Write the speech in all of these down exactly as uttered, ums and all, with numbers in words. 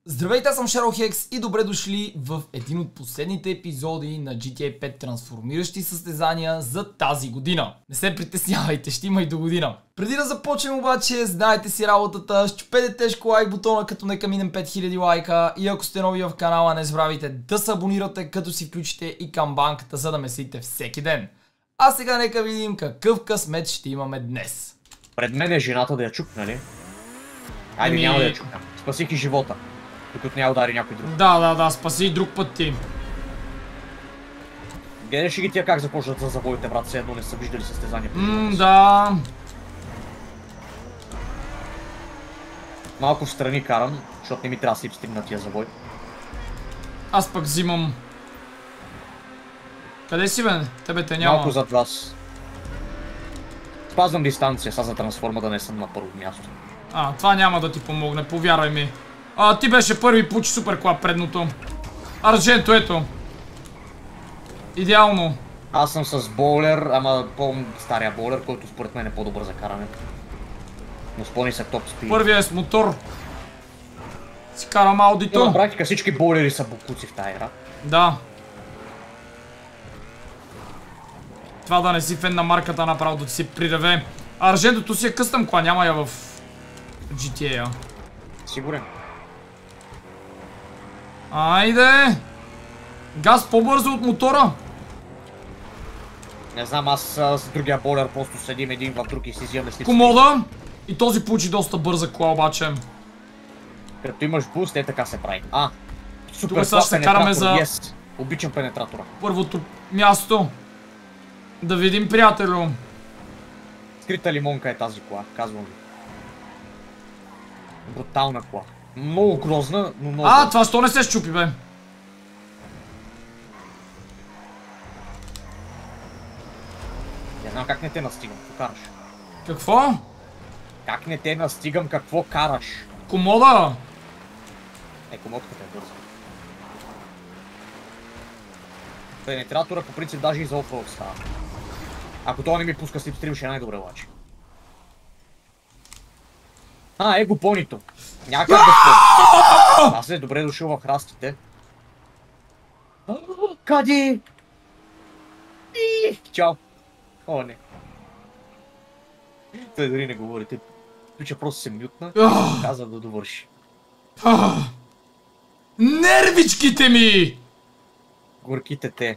Здравейте, аз съм Шерлок и добре дошли в един от последните епизоди на джи ти ей пет трансформиращи състезания за тази година. Не се притеснявайте, ще има и до година. Преди да започнем обаче, знаете си работата, щупете тежко лайк бутона, като нека минем пет хиляди лайка, и ако сте нови в канала, не забравяйте да се абонирате, като си включите и камбанката, за да ме следите всеки ден. А сега нека видим какъв късмет ще имаме днес. Пред мен е жената да я чук, нали? Айде, Еми... няма да я чукам. Спасих и живота. Докато няма удари някой друг. Да, да, да, спаси и друг път ти. Гледаш ли ги тия как започват за завоите, брат, все едно не са виждали състезания. Ммм, да. Малко в страни карам, защото не ми трябва да слипстрим на тия завой. Аз пък взимам. Къде си, бе? Тебе те няма. Малко зад вас. Спазвам дистанция, сега за трансформа да не съм на първо място. А, това няма да ти помогне, повярвай ми. А, ти беше първи, получи супер клап предното. Арженто, ето. Идеално. Аз съм с боулер, ама по-стария боулер, който според мен е по-добър за каране. Но спълни се топ спид. Първият е с мотор. Си карам аудито. На практика всички боулери са бокуци в тази игра. Да. Това да не си фен на марката, направо да ти си приреве. Аржентото си е къстъм кола, няма я в джи ти ей. Сигурен. Айде! Газ по-бързо от мотора! Не знам, аз с другия боулер просто седим един в друг и си взимаме слипстрим. Комода! И този получи доста бърза кола обаче. Като имаш буст, е така се прави. А, супер. Тук сега ще се караме за... Yes. Обичам пенетратора. Първото място. Да видим, приятелю. Скрита лимонка е тази кола, казвам ви. Брутална кола. Много грозна, но много... А, това що не се щупи, бе? Не знам как не те настигам, какво караш? Какво? Как не те настигам, какво караш? Комода! Е, комодката е бърза. Пенетратора по принцип даже и за оффроуд става. Ако това не ми пуска слипстрим, ще е най-добре лачи. А, его понито. Няма как да спорим. Аз е добре дошъл в храстите. Кади! Чао! О, не. Той дори не говори. Той пича просто се мютна и каза да довърши. Нервичките ми! Горките те.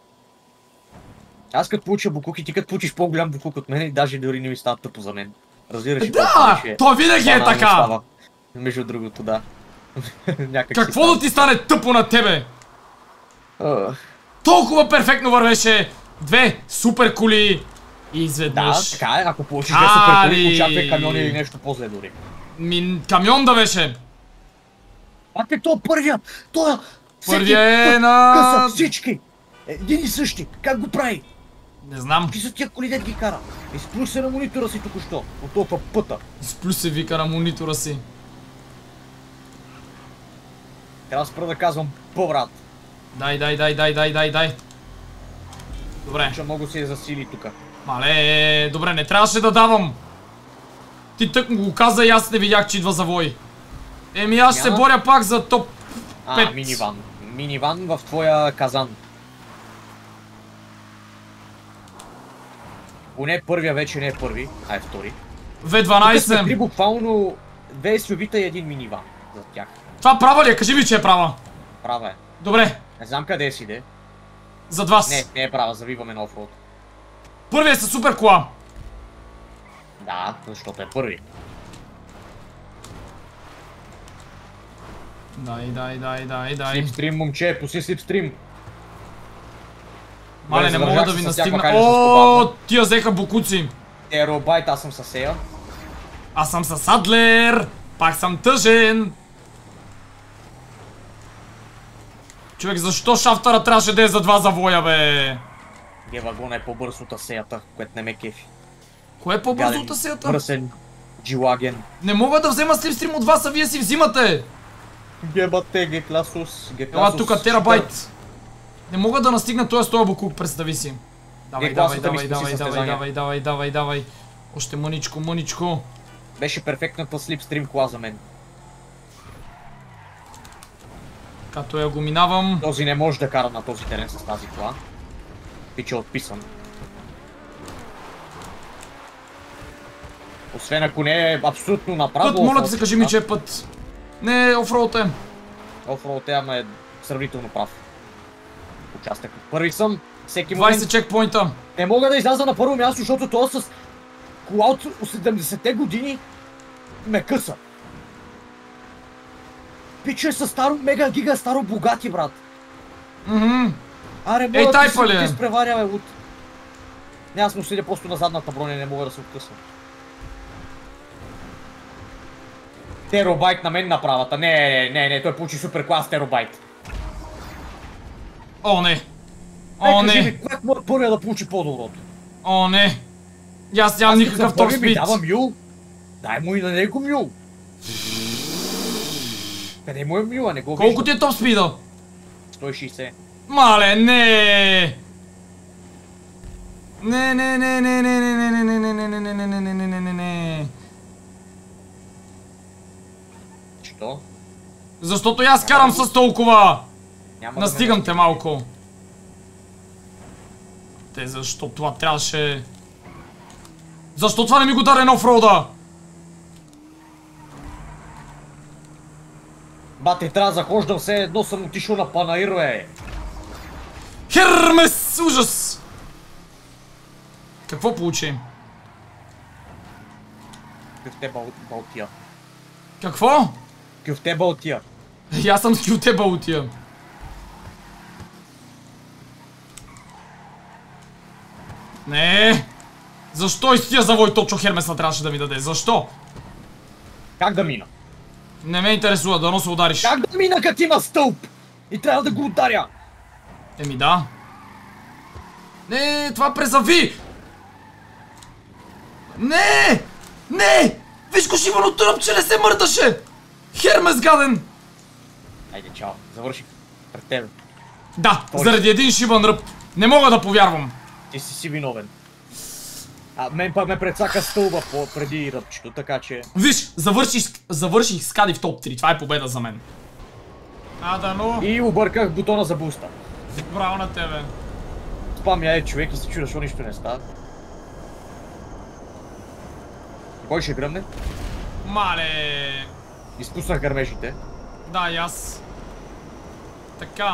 Аз като получа букук и ти като получиш по-голям букук от мен, даже дори не ми става тъпо за мен. Разбираш ли? Да! То винаги е така! Между другото, да. Какво да ти стане тъпо на тебе? Uh. Толкова перфектно вървеше! Две супер коли! И изведнъж... Да, така е. Ако получиш две супер коли, очаквай камион или нещо по-зле дори. Ми... камион да беше! А те то първия! Тоя! Първия е на... Къса всички! Един и същи! Как го прави? Не знам. Какви са тия коли, дет ги кара? Изплю се на монитора си току-що. От толкова пъта. Изплю се, вика на монитора си. Трябва да спра да казвам по-брат. Дай, дай, дай, дай, дай, дай, дай. Добре. Че много се е засили тука. Мале, добре, не трябваше да давам. Ти тък му го каза и аз не видях, че идва завой. Еми аз ще се боря пак за топ пет. А, миниван. Миниван в твоя казан. Поне първия вече не е първи, а е втори. ве дванайсет. Тук сме три буквално две ес ю ви-та и един миниван за тях. Това права ли е? Кажи ми, че е права. Права е. Добре. Не знам къде си, де. Зад вас. Не, не е права, завиваме на оффроуд. Първият е със супер кола. Да, защото е първи. Дай, дай, дай, дай, дай. Слипстрим, момче, пусни слипстрим. Мале, не мога да ви настигна. О, тия взеха букуци. Еробайт, аз съм със Сея. Аз съм със Адлер. Пак съм тъжен. Човек, защо шафтъра трябваше да е за два завоя, бе? Г-вагона е по-бърз от Асеята, което не ме кефи. Кое е по-бързо от Асеята? Бърсен, джилаген. Не мога да взема слипстрим от вас, а вие си взимате. Гебате, Г-класус, Г-класус. Ела тука, терабайт. Не мога да настигна този стоя букук, представи си. Давай, давай, давай, давай, давай, давай, давай, давай, давай. Още мъничко, мъничко. Беше перфектната слипстрим кола за мен. Като я го минавам. Този не може да кара на този терен с тази кола. Пиче отписан. Освен ако не е абсолютно направо. Път, моля ти се, кажи ми, че е път. Не, офроуд е. Офроуд е, ама е сравнително прав. Участък. Първи съм. Всеки момент. двайсет чекпоинта. Не мога да изляза на първо място, защото това с кола от седемдесетте години ме къса. Пиче с старо, мега гига старо богати, брат. Мхм. Аре, Ей, мога да тайпа ли ти е? изпреваря, бе, от... Не, аз му седя просто на задната броня, не мога да се откъсвам. Теробайт на мен направата. Не, не, не, той получи супер клас Теробайт. О, не. О, Кажи не. ми, как може първия да получи по-доброто? О, не. И аз нямам никакъв топ Ми спид. дава мюл. Дай му и на него мюл. Къде му е мюл, а не го виждам. Колко ти е топ спида? сто и шейсет. Мале, не. Не, не, не, не, не, не, не, не, не, не, не, не, не, не, не, не, не, не. Що? Защото и аз карам с толкова. Няма да ме Настигам те настигне. малко. Те, защо това трябваше... Защо това не ми го даде на офроуда? Бате, трябва да захождам все едно, съм отишъл на Панаир, бе. Хермес! Ужас! Какво получи? Кюфте бал... Балтия. Какво? Кюфте Балтия. И аз съм с кюте балутия. Не! Защо и с тия завой точно Хермеса трябваше да ми даде? Защо? Как да мина? Не ме интересува, дано се удариш. Как да мина, като има стълб? И трябва да го ударя. Еми да. Не, това презави! Не! Не! Виж го шибано тръп, че не се мърдаше! Хермес гаден! Айде, чао. Завърших пред тебе. Да, Той. заради един шибан ръб. Не мога да повярвам. Ти си си виновен. А мен пък ме предсака стълба по преди ръбчето, така че... Виж, завърших, завърших с Кади в топ три. Това е победа за мен. А, да, но... И обърках бутона за буста. Браво на тебе. Спам я е човек и се чудя, защо нищо не става. Кой ще гръмне? Мале... Изпуснах гърмежите. Да, и аз. Така.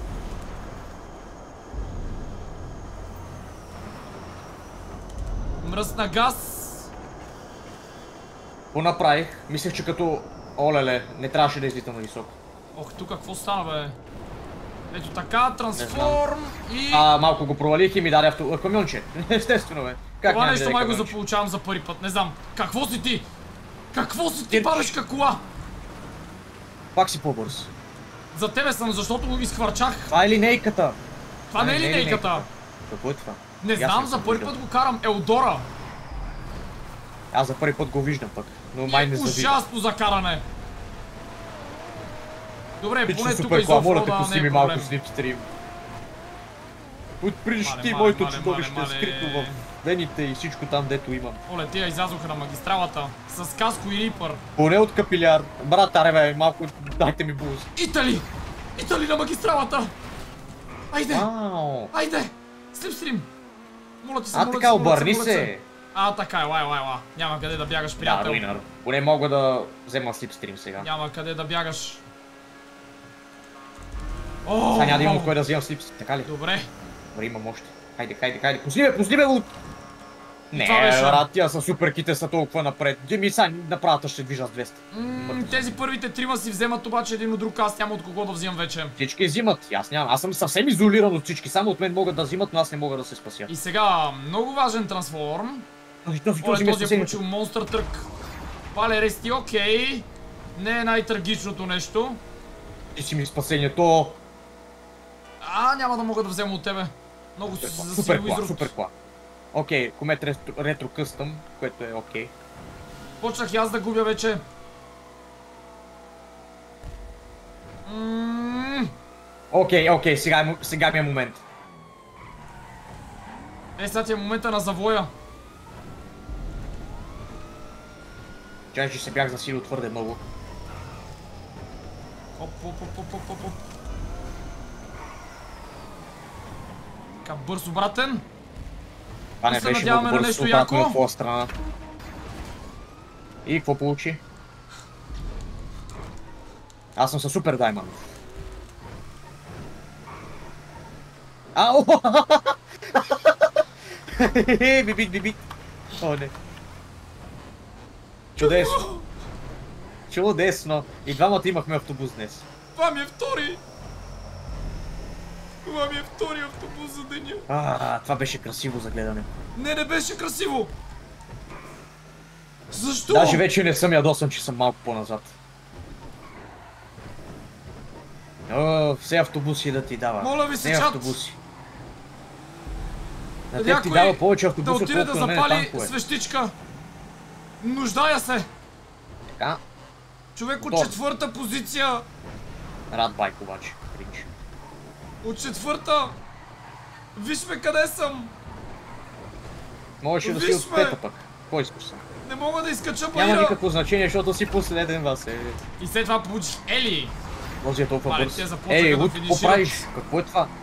Мръсна газ. Го направих. Мислех, че като... Олеле, не трябваше да излитам на високо. Ох, тук какво стана, бе? Ето така, трансформ и... А, малко го провалих и ми даде авто... камионче. Естествено, бе. Как Това няма нещо да даде май го камионче? заполучавам за първи път, не знам. Какво си ти? Какво си ти, бабешка кола? Пак си по-бърз. За тебе съм, защото го изхвърчах. Това е линейката. Това не е линейката. Какво е това? Не И аз знам, не за съм първи виждал. път го карам. Елдора. Аз за първи път го виждам пък. Но май не завиждам. Ужасно за каране. Добре, Пичо поне тук супер кола, моля те, изофрода пусти не ми е малко проблем. слипстрим. Отприш Мале, ти мале, моето мале, чудовище, мале, мале. скрито в вените и всичко там, дето имам. Оле, тия излязоха на магистралата. С каско и рипър. Поне от капиляр. Брат, аре бе, малко дайте ми буз. Итали! Итали на магистралата! Айде! Вау! Айде! Слипстрим! Моля ти се, А, моля ти така, се, моля ти обърни моля ти се. А, така, ела, ела, ела. Няма къде да бягаш, Да, приятел. руинър. Поне мога да взема слипстрим сега. Няма къде да бягаш. О, Сега няма да имам от кой да вземам слипстрим, така ли? Добре. Добре, имам още. Хайде, хайде, хайде. Пусни ме, пусни ме от... Не, това беше. брат, тия са суперките са толкова напред. Ми са направата ще движа с двеста. М, тези първите трима си вземат обаче един от друг, аз няма от кого да взимам вече. Всички взимат, аз нямам. Аз съм съвсем изолиран от всички. Само от мен могат да взимат, но аз не мога да се спася. И сега, много важен трансформ. Този, този, Оле, този ми е този е спасението. получил монстър трък. Пале рести, окей. Не е най-трагичното нещо. Ти си ми спасението. А, няма да мога да взема от тебе. Много си Супер засилил кла, изрод. супер кла. Окей, комет ретро, ретро къстъм, което е окей. Почнах и аз да губя вече. Ммм. Окей, окей, сега, е мо- сега ми е момент. Е, сега ти е момента на завоя. Чай, че се бях засилил твърде много. Оп, оп, оп, оп, оп, оп, оп. Така, бърз обратен. Това не се беше надяваме много на бързо, нещо обратно яко. от твоя страна. И какво получи? Аз съм със супер даймонд. Ау! Бибит, бибит. О, не. Чудесно. Чудесно. И двамата имахме автобус днес. Това ми е втори. Това ми е втори автобус за деня. А, това беше красиво за гледане. Не, не беше красиво. Защо? Даже вече не съм ядосан, че съм малко по-назад. О, все автобуси да ти дава. Моля ви се, не чат. автобуси. На теб ти Някой дава повече да автобуси, отиде да отколкото на мен запали танкове. свещичка. Нуждая се. Така, Човек от Добре. четвърта позиция. рад байк обаче. Кринч. От четвърта. Виж ме къде съм. Можеше да си Виж от ме. пета пък. Кой искаш съм? Не мога да изкача Няма баира. никакво значение, защото си последен вас е. И след това получиш Ели. Този е толкова Мале, бърз. те започнаха Ей, да Луд, какво финишират. правиш? Какво е това?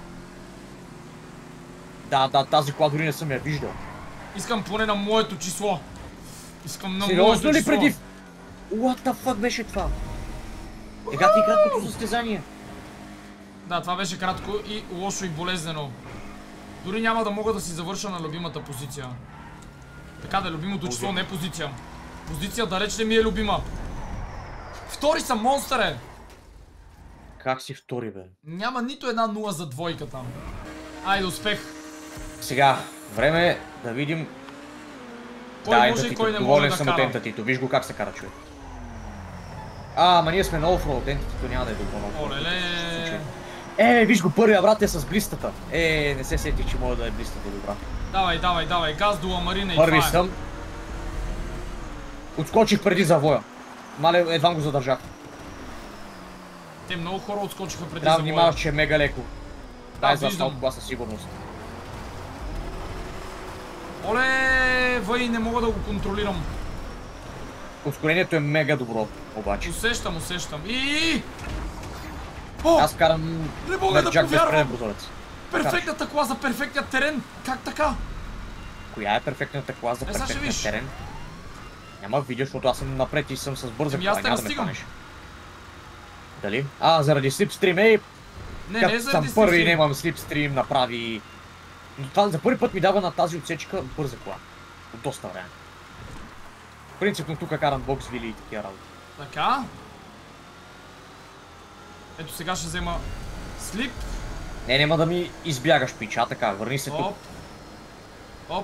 Да, да, тази кола дори не съм я виждал. Искам поне на моето число. Искам на Сериозно моето ли число. преди? What the fuck беше това? Ега ти краткото състезание. Да, това беше кратко и лошо и болезнено. Дори няма да мога да си завърша на любимата позиция. Така да, любимото число не е позиция. Позиция далеч не ми е любима. Втори съм, монстър е! Как си втори, бе? Няма нито една нула за двойката. Айде, успех! Сега, време е да видим. Кой да, може и ентатито. кой не може Доволен да съм от кара. ентатито. Виж го как се кара, човек. А, ама ние сме на офроуд, ентатито няма да е добро. на офроуд. Олеле! Е, виж го, първия брат е с блистата. Е, не се сетих, че може да е блистата добра. Давай, давай, давай, газ до ламарина и Първи това е. съм. Отскочих преди завоя. Мале, едва го задържах. Те много хора отскочиха преди Трябва да завоя. внимаваш, че е мега леко. Дай за виждам. асфалт кола със сигурност. Оле, въй, не мога да го контролирам. Ускорението е мега добро, обаче. Усещам, усещам. И... О, Аз карам не мога да Мерджак без повярвам. преден прозорец. Перфектната кола за перфектния терен. Как така? Коя е перфектната кола за Е, сега ще перфектния виж. терен? Няма видео, защото аз съм напред и съм с бърза Еми, кола, аз те няма да ме настигам. хванеш. Дали? А, заради слипстрим, ей! Не, Като не съм заради първи и слипстрим. нямам слипстрим, направи... Но това за първи път ми дава на тази отсечка бърза кола. От доста време. Принципно тук карам боксвили и такива работи. Така. Ето сега ще взема слип. Не, няма да ми избягаш, пича, така, върни се тук. Оп. Оп.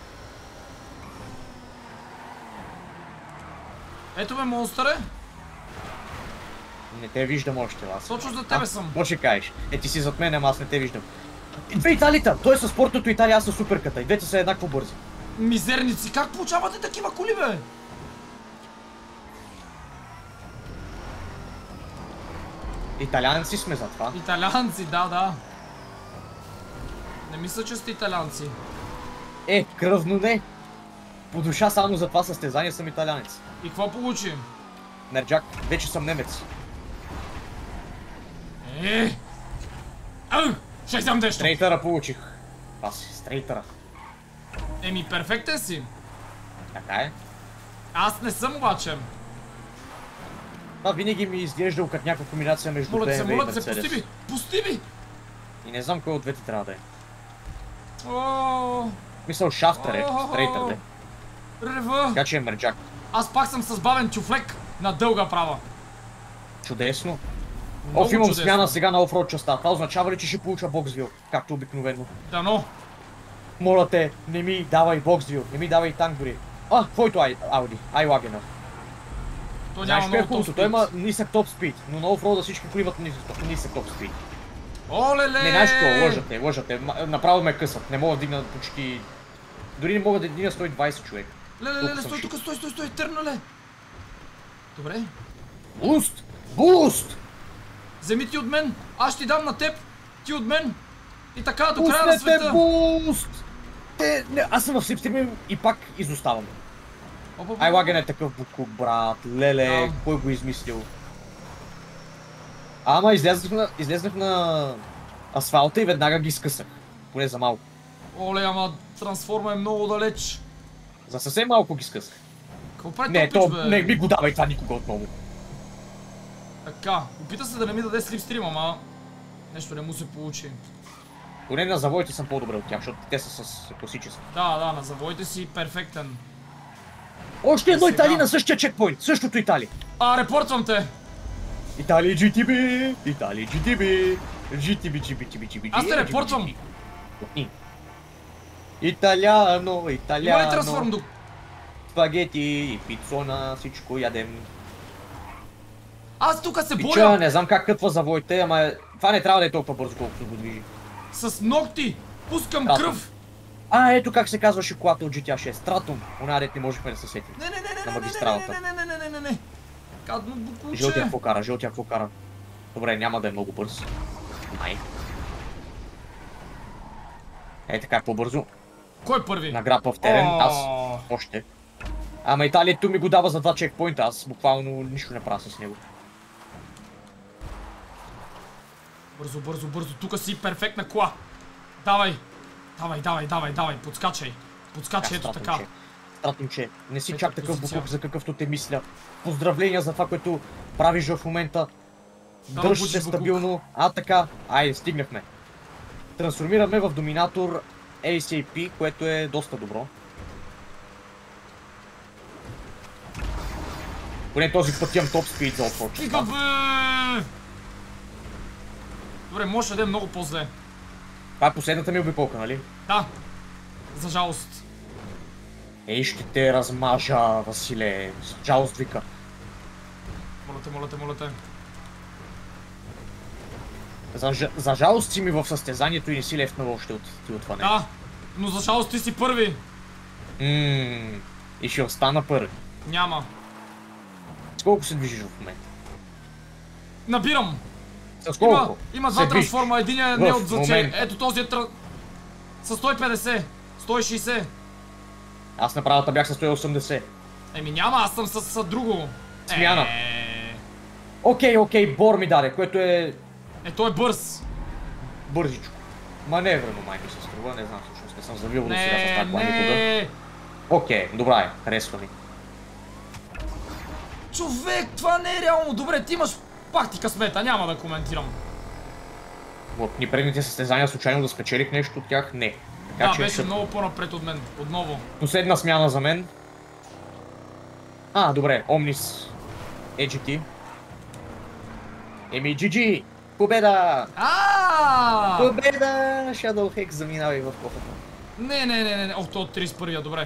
Ето ме, монстъре. Не те виждам още, аз. Точно за тебе съм. Какво ще кажеш? Е, ти си зад мен, ама аз не те виждам. Две Италита! Той е със спортното Италия, аз със суперката. И двете са еднакво бързи. Мизерници, как получавате такива коли, бе? Италианци сме за това. Италианци, да, да. Не мисля, че сте италианци. Е, кръвно не. По душа само за това състезание съм италианец. И какво получи? Мерджак, вече съм немец. Е! Ау! Ще взем нещо! Стрейтъра получих. Аз си, стрейтъра. Еми, перфектен си. Така е. Аз не съм обаче. Това винаги ми изглеждал като някаква комбинация между Моля Б се, М В и моля се, пусти Мерцедес. ми! Пусти ми! И не знам кой от двете трябва да е. О, Мисъл, шафтър е, О, стрейтър де. Рева! Така че е мерджак. Аз пак съм с бавен тюфлек на дълга права. Чудесно. Много Оф, имам чудесно. смяна сега на офроуд частта. Това означава ли, че ще получа боксвил, както обикновено? Дано. Моля те, не ми давай боксвил, не ми давай танк дори. А, твоето ай, Ауди, айлагена. То Знаеш няма кое е много хубавото? топ Той има спид. нисък топ спид, но на офроуда всички коли имат нисък, нисък топ спид. Олеле! Не, знаеш какво? Лъжате, лъжате. Ма- Направо ме късат. Не мога да дигна почти... Дори не мога да дигна сто и двайсет човек. Леле, Тук леле, съм стой шит. тук, стой, стой, стой, търнале! Добре. Буст! Буст! Вземи ти от мен, аз ще ти дам на теб, ти от мен. И така, до края на Пуснете света. буст! Те, не, аз съм в слипстрим и пак изоставам. Оп, оп, оп. Айлаген е такъв буклук, брат. Леле, Да. кой го е измислил? Ама излезнах на, излезнах на асфалта и веднага ги скъсах. Поне за малко. Оле, ама трансформа е много далеч. За съвсем малко ги скъсах. Какво прави Не, този то пич, бе? не ми го давай това никога отново. Така, опита се да не ми даде слипстрим, ама нещо не му се получи. Поне на завоите съм по-добре от тях, защото те са с класически. Да, да, на завоите си перфектен. Още едно Сега. Италия на същия чекпоинт, същото Италия. А, репортвам те! Италия джи ти би, Италия джи ти би, джи ти би, джи би, джи би, джи би. Аз те репортвам! Италяно, Има ли италяно. трансформ до... Спагети и пицона, всичко ядем. Аз тук се Пича, боря не знам как кътва завоите, ама това не трябва да е толкова бързо, колкото го движи. с ногти! Пускам Стратум. кръв! А, ето как се казваше колата от джи ти ей шест. Стратум. Она дет не можехме да се сетим. Не, не, не, не, На не, магистралата. не, не, не, не, не, не, не, не. Кадно буклуче. Жълтия какво кара, жълтия какво кара. Добре, няма да е много бърз. Май. Е, така е по-бързо. Кой първи? Награпа в терен, аз. О, Още. Ама Италието ми го дава за два чекпоинта, аз буквално нищо не правя с него. Бързо, бързо, бързо. Тук си перфектна кола. Давай. Давай, давай, давай, давай. Подскачай. Подскачай, ето така. Стратумче, не си Ето чак такъв позиция. букук, за какъвто те мисля. Поздравления за това, което правиш в момента. Да, Дръж будиш се букук. стабилно. А, така. Айде, стигнахме. Трансформираме в доминатор ей си ей пи, което е доста добро. Поне този път имам топ спид за отпорча. Стига, бе! Добре, може да е много по-зле. Това е последната ми обиколка, нали? Да. За жалост. Ей, ще те размажа, Василе. С жалост вика. Моля те, моля те, моля те. За, ж- за жалост си ми в състезанието и не си лефнал още от, ти от това нещо. Да, но за жалост ти си първи. Ммм. И ще остана първи. Няма. С колко се движиш в момента? Набирам. С колко? Има, има два се движиш? трансформа, един е не В от зъче. момента. Ето този е тра... С сто и петдесет. сто и шейсет. Аз на правата бях с сто и осемдесет. Еми няма, аз съм с, с друго. Смяна. Е, Окей, окей, бор ми даде, което е е, той е бърз. бързичко. Маневрено май ми се струва, не знам всъщност, не съм завил до сега с Не, тази кола никога. не. Окей, добра е, харесва ми. Човек, това не е реално. Добре, ти имаш пак ти късмета, няма да коментирам. От ни предните състезания случайно да спечелих нещо от тях? Не. Така Да, че беше ще- много по-напред от мен. Отново. последна смяна за мен. А, добре, Omnis ей джи ти. Еми, джи джи! Победа! А! Победа! Shadow Hex заминава в кофата. Не, не, не, не, не. Ох, то от тридесет и първия, добре.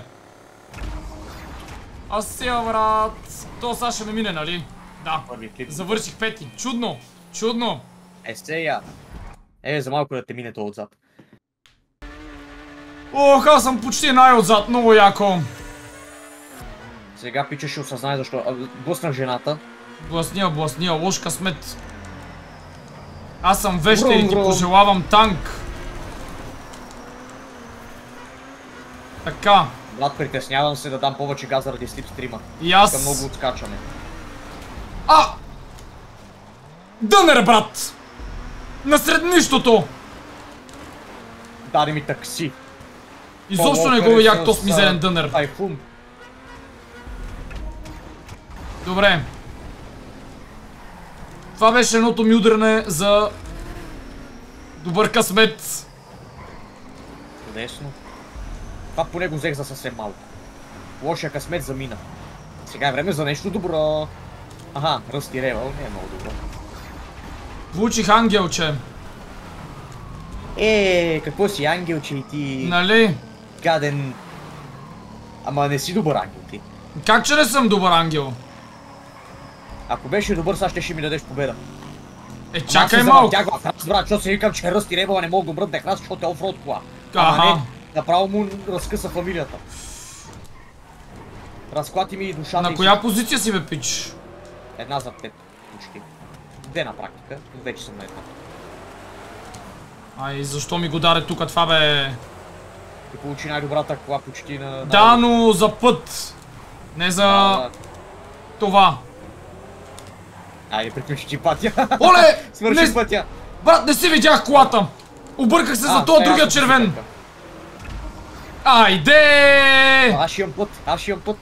А сега, брат, то сега ще ме мине, нали? Да. Първи клип. Завърших пети. Чудно, чудно. Е, сега. Е, за малко да те мине то отзад. Ох, аз съм почти най-отзад, много яко. Сега пича ще осъзнае защо. А, блъснах жената. Бласния, бласния, лош късмет. Аз съм вещер и ти Врум, врум. пожелавам танк. Така, Брат, притеснявам се да дам повече газ заради слипстрима. и Така аз... много отскачаме. А! Дънер, брат! Насред нищото! Даде ми такси. Изобщо не го видях този мизерен дънер. Тайфун. Добре. Това беше едното ми удране за... добър късмет. Чудесно. Това поне го взех за съвсем малко. Лошия късмет замина. Сега е време за нещо добро. Аха, Ръсти Ревъл не е много добро. Получих ангелче. Е, какво си ангелче и ти Нали? гаден. Ама не си добър ангел ти. Как че не съм добър ангел? Ако беше добър, сега ще, ще ми дадеш победа. Е, чакай Аз се малко. завъртях в храст, брат, защото си викам, че Ръсти Ревъл не мога да бръдне храст, защото е офроуд кола. Аха. Ама не, направо му разкъса фамилията. Разклати ми душата. На и коя позиция си, бе, пич? Една за теб, почти. Две на практика, вече съм на една. Ай, защо ми го даде тук това, бе? И получи най-добрата кола почти на... Да, но за път. Не за Да, да. това. Айде, приключи ти пътя. Оле! Свърши Не... пътя. Брат, не си видях колата. Обърках се А, за този е, другия аз съм червен. пътя. Айде! Аз ще имам път, аз ще имам път.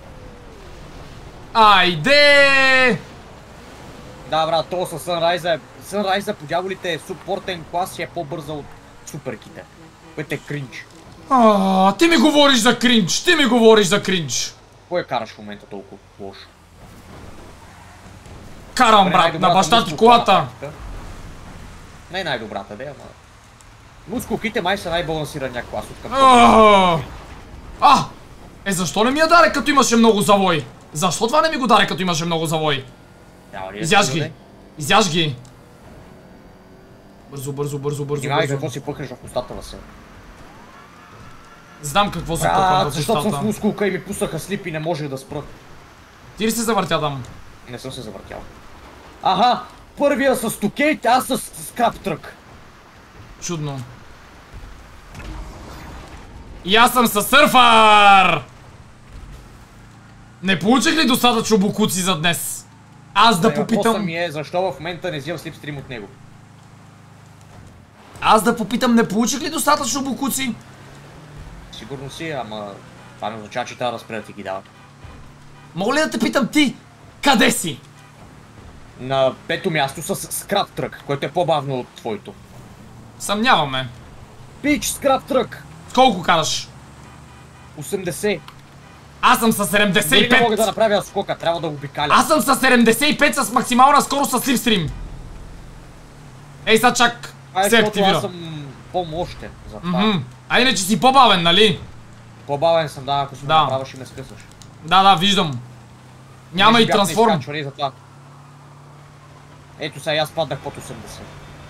Айде! Да, брат, то със Sunrise е... Sunrise по дяволите е суппортен клас и е по-бърза от суперките. Което е кринч. А, ти ми говориш за кринч, ти ми говориш за кринч. Кой караш в момента толкова лошо? Карам, брат, на баща ти колата. Не е най-добрата, де, ама... Мускулките май са най-балансирания клас от към. А, а, е защо не ми я даде като имаше много завой? Защо това не ми го даде като имаше много завой? Изяж ги, изяж ги. Бързо, бързо, бързо, бързо, Внимавай бързо. какво си пъхнеш в устата на себе. Знам какво се пъхвам Брат, в защото съм с устата. мускулка и ми пуснаха слип и не можех да спра. Ти ли се завъртя там? Не съм се завъртял. Аха! Първия с токейт, аз с скрап трък. Чудно. И аз съм със сърфър! Не получих ли достатъчно букуци за днес? Аз да Въпросът попитам... ми е защо в момента не взимам слипстрим от него. Аз да попитам, не получих ли достатъчно букуци? Сигурно си, ама това не означава, че трябва да спре да ти ги дава. Мога ли да те питам ти? Къде си? На пето място с скрап трък, което е по-бавно от твоето. Съмняваме. Пич, скрап трък! Колко караш? осемдесет. Аз съм със седемдесет и Дори не мога пет. да направя скока, трябва да го обикаля. Аз съм със седемдесет и пет с максимална скорост с слипстрим. Ей, сега чак Това е, се защото активира. аз съм по-мощен за това. Мгм. А иначе си по-бавен, нали? По-бавен съм, да, ако си Да. да. направиш и ме скъсваш. Да, да, виждам. Няма Не и бях на трансформ. изкачване за това. Ето сега аз паднах под осемдесет.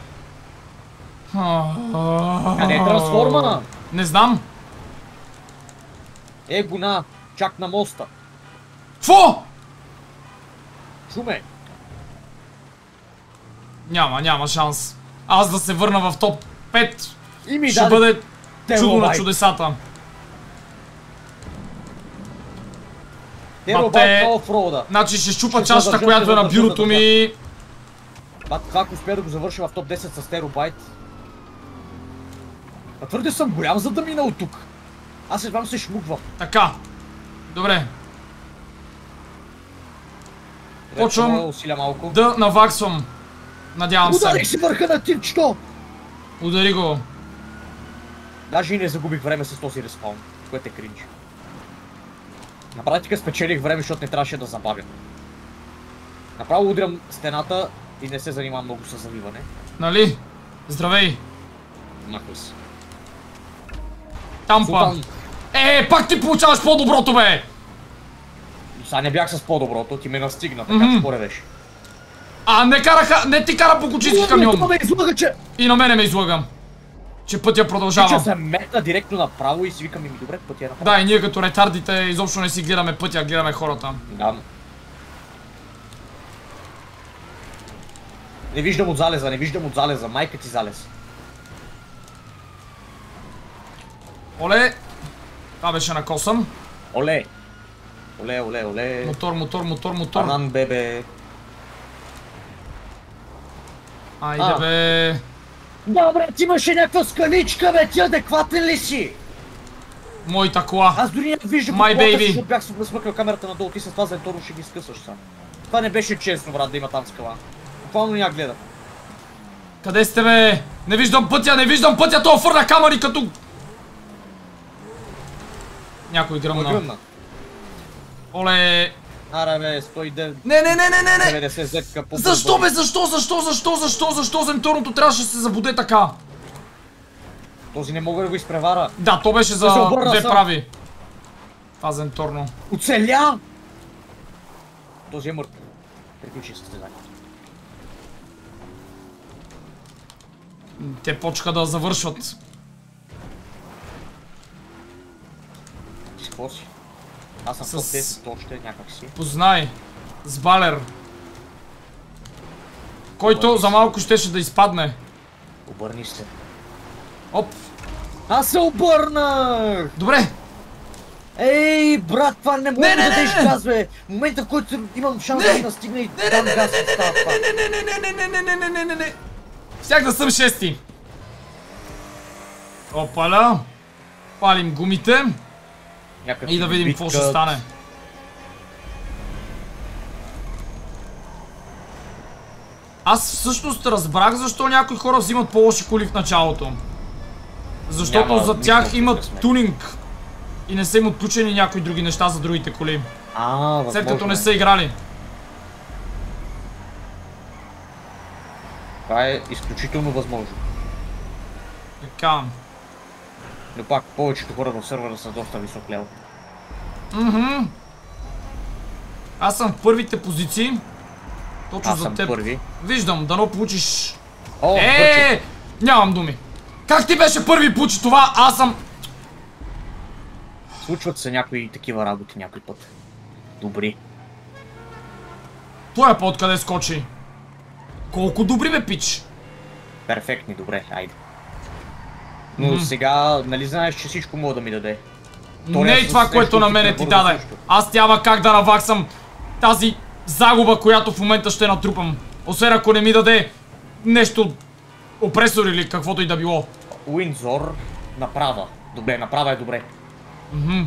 Къде е трансформа? Не знам. Е, гона, чак на моста. Фо! Шуме. Няма, няма шанс. Аз да се върна в топ пет. И ми Ще даде бъде чудо на терабайт. чудесата. Терабайт на офроуда. Значи ще щупа Ще чашата, задържа, която ще е на задържа, бюрото задържа. ми. Бат, това ако успея да го завърша в топ десет с терабайт. А твърде съм голям, за да мина от тук. Аз едва се шмуквам. Така. Добре. Почвам Почвам да усиля малко. да наваксвам. Надявам се. Ударих си върха на тинчето! Удари го. Даже и не загубих време с този респаун, което е кринч. На практика спечелих време, защото не трябваше да забавя. Направо удрям стената и не се занимавам много с завиване. Нали? Здравей. Махай се. Тампа. Султан, Е, пак ти получаваш по-доброто, бе! сега не бях с по-доброто, ти ме настигна, така Мгм. че поредеш. А, не караха, не ти кара по кучински камион. Това ме излага, че... И на мене ме излага. Че пътя Че продължава. се метна директно направо и си викам и ми добре, пътя е направо. Да, и ние като ретардите изобщо не си гледаме пътя, гледаме хората. Да. Не виждам от залеза, не виждам от залеза, майка ти залез. Оле! Това беше на косъм. Оле! Оле, оле, оле. Мотор, мотор, мотор, мотор. Банан, бебе. Айде, А. бе. Добре, ти имаше някаква скаличка, бе, ти адекватен ли си? Моята кола. Аз дори не виждам My колата си, baby. защото бях смъкал камерата надолу, ти с това зенторно ще ги скъсаш сам. Това не беше честно, брат, да има там скала. Буквално ня гледа. Къде сте, бе? Не виждам пътя, не виждам пътя, то фърля камъни като... Някой гръмна. Гръмна. Оле... Аре, бе, сто и девет, Не, не, не, не, не, не! деветдесет зетка по Защо, бе? Защо, защо, защо, защо, защо земторното трябваше да се забуде така? Този не мога да го изпревара. Да, то беше за се обърна две сам. прави. Това земторно. Оцеля! Този е мъртв. Приключи състезанието. Те почка да завършват. С какво си? Аз съм С- топ десет още някак си. Познай. С Балер. Който Обърни за се. малко щеше да изпадне. Обърни се. Оп. Аз се обърнах! Добре. Ей, брат, това не може Не, не, да не, дадеш не. газ, бе! В момента, в който имам шанс Не. да настигна и Не, дам не, газ, не, не, става това. не, не, не, не, не, не, не, не, не, не, не. Щях да съм шести. Опаля. Палим гумите. Някакви И да видим какво ще биткат. стане. Аз всъщност разбрах защо някои хора взимат по-лоши коли в началото. Защото Няма за нищо тях общо имат с мен. тунинг. И не са им отключени някои други неща за другите коли. А, възможно След като не е. са играли. Това е изключително възможно. Така. Но пак, повечето хора в сервера са доста висок левел. Мгм. Аз съм в първите позиции. Точно Аз за съм теб. първи. Виждам, дано получиш. О, бъче. Е, нямам думи. Как ти беше първи и получи това? Аз съм... Случват се някои такива работи някой път. Добри. Той е по-откъде скочи. Колко добри бе, пич. Перфектни, добре, айде. Но Мгм. сега, нали знаеш, че всичко мога да ми даде. То Не не е е това, с което нещо на мене ти супер бързо даде. също. Аз няма как да наваксам тази загуба, която в момента ще натрупам. Освен ако не ми даде нещо, опресор или каквото и да било. Уиндзор направа. Добре, направа е добре. Мгм.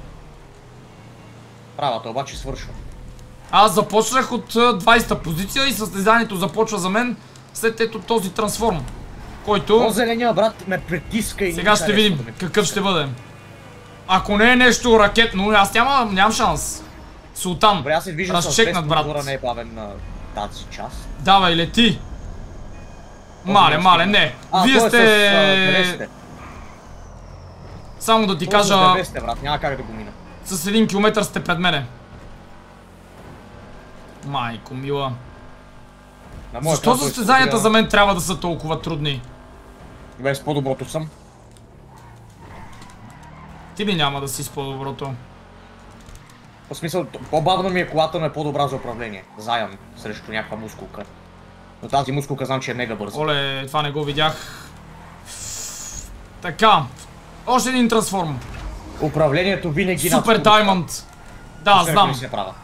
Правата обаче свършва. Аз започнах от а, двайсета позиция и състезанието започва за мен след ето този трансформ, който По-зеления брат ме притиска и... сега не ще харесва видим да ме какъв притиска. ще бъде. Ако не е нещо ракетно, аз няма, нямам шанс. Султан, Добре, аз се движа с разчекнат, брат. брат. Не е бавен на тази част. Давай, лети. Мале, мале, не. А, Вие той е с, а, сте... деветдесет. Само да ти Той е с кажа, деветдесет, брат, няма как да го мина. с един километър сте пред мене. Майко мила. На моя Защо екран той състезанията се за мен трябва да са толкова трудни? Без по-доброто съм. Ти ли няма да си с по-доброто? В смисъл, по-бавна ми е колата, но е по-добра за управление. Заем срещу някаква мускулка. Но тази мускулка знам, че е мега бърза. Оле, това не го видях. Така. Още един трансформ. Управлението винаги над Супер скоростта. Даймонд. Да, Освен ако знам. не си направя.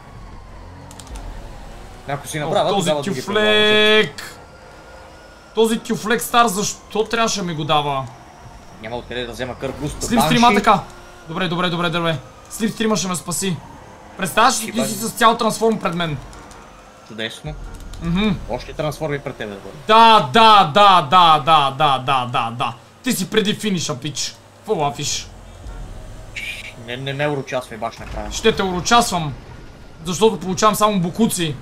Ако си О, направя, този тогава други предлагам. тюфлек. Този тюфлек стар, защо трябваше да ми го дава? Няма откъде да взема кърв буст. Слипстрима така. Добре, добре, добре, добре. Слипстрима ще ме спаси. Представяш ли ти си с цял трансформ пред мен? Чудесно. Мгм. Още трансформи пред тебе да бъде. Да, да, да, да, да, да, да, да, да. Ти си преди финиша, пич. Какво лафиш? Не, не ме урочасвай баш накрая. Ще те урочасвам. Защото получавам само букуци.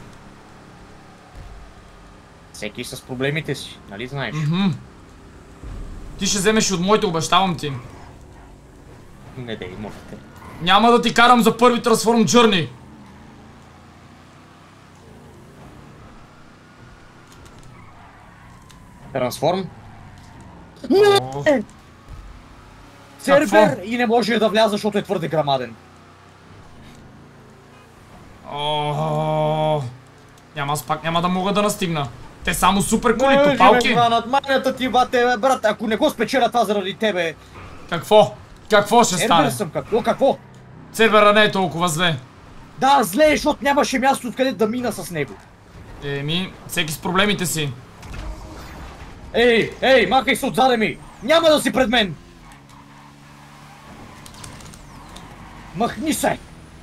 Всеки с проблемите си, нали знаеш? Мгм. Ти ще вземеш и от моите, обещавам ти. Не дей, моля те. Няма да ти карам за първи трансформ Journey. Трансформ? О, Сервер и не може да вляза, защото е твърде грамаден. О, няма, аз пак няма да мога да настигна. Те само супер коли, Може топалки. ме хванат, манята ти бате, бе, брат, ако не го спечеля това заради тебе. Какво? Какво ще Сервер стане? съм, какво, какво? Сервера не е толкова зле. Да, зле, защото нямаше място откъде да мина с него. Еми, всеки с проблемите си. Ей, ей, махай се отзаде ми! Няма да си пред мен! Махни се!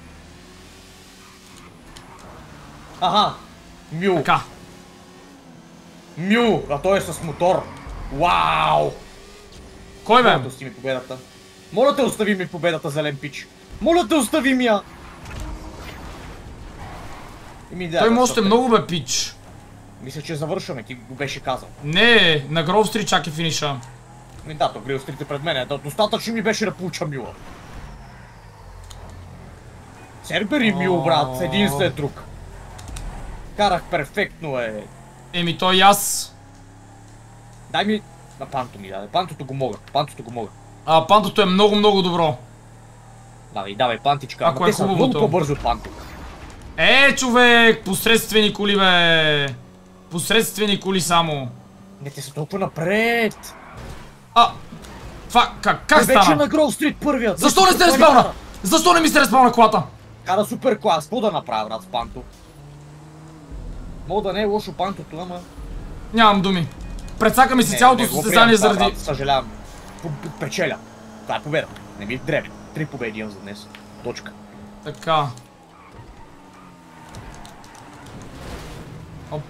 Аха, Мю, Така. Мю, а той е с мотор. Вау! Кой бе? Моля те, остави ми победата. Моля те, остави ми победата, зелен пич. Моля те, остави ми я! Еми, да, Той да, му още защото- много бе, пич. Мисля, че завършваме, ти го беше казал. Не, на Гроув Стрит чак е финиша. Ми да, то гледа стрите пред мен, да, достатъчно ми беше да получа Мюла. Сербер и Мю, брат, един след друг. Карах перфектно, е. Еми, той и аз. Дай ми... На панто ми даде, пантото го мога, пантото го мога. А, пантото е много, много добро. Давай, давай, пантичка, Ако ама е те са хубавото. много по-бързо от панто. Е, човек, посредствени коли, бе. Посредствени коли само. Не, те са толкова напред. А, това, как, как Е, вече стана? на Гроув Стрит първият. Защо не сте респауна? Защо не ми се респавна колата? Кара супер клас, какво да направя, брат, с Панто? Мога да не е лошо Пантото, ама... Нямам думи. Прецака ми си Не, цялото не го състезание приемам това, заради... брат, съжалявам. П- Печеля. Това е победа. Не ми дребе. Три победи имам за днес. Точка. Така. Оп.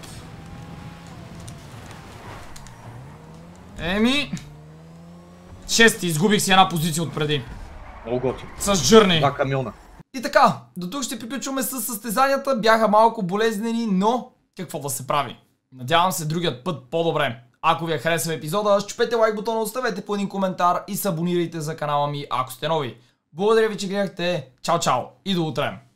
Еми... Шести, изгубих си една позиция отпреди. Много готи. С Джърни. Два камиона. И така, до тук ще приключваме с състезанията. Бяха малко болезнени, но какво да се прави? Надявам се другият път по-добре. Ако ви е харесал епизода, щупете лайк бутона, оставете по един коментар и се абонирайте за канала ми, ако сте нови. Благодаря ви, че гледахте. Чао, чао и до утре!